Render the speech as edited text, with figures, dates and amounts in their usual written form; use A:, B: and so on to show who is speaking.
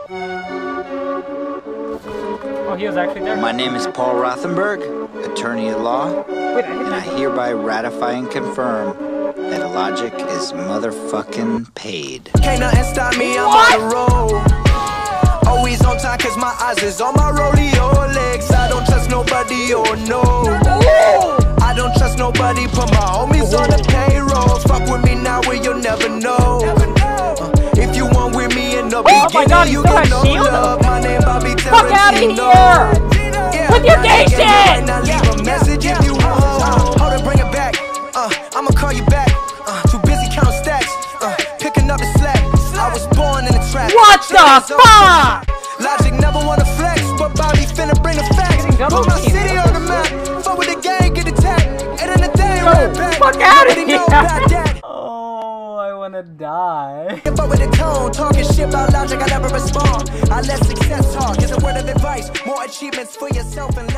A: Oh, he was actually there.
B: My name is Paul Rothenberg, attorney at law,
A: Wait,
B: and I hereby ratify and confirm that Logic is motherfucking paid.
C: Can't nothing stop me, I'm on the road. Always on time cause my eyes is on my rodeo legs. I don't trust nobody or no. I don't trust nobody, put my homies on the payroll. Fuck with me now where you'll never know. If you want with me in the beginning, you get no love. My name Bobby Tarantino.
A: Fuck out of here! With your gay shit!
C: Now leave a message if you want. Hold it, bring it back. I'ma call you back. Too busy counting stacks. Picking up the slack. I was born in the trap.
A: What the fuck?
C: Logic never wanna flex, but Bobby finna bring the facts. Put my city on the map. Fuck with the gang, get attacked. And then the day right back.
A: Fuck out of here! Oh, I wanna die.
C: But with the tone, talking shit about Logic, I never respond. I let success talk. Is a word of advice. More achievements for yourself and